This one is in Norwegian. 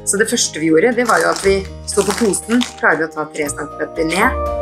Så det første vi gjorde, det var jo at vi står på posen, klarer vi å ta 3 centimeter ned,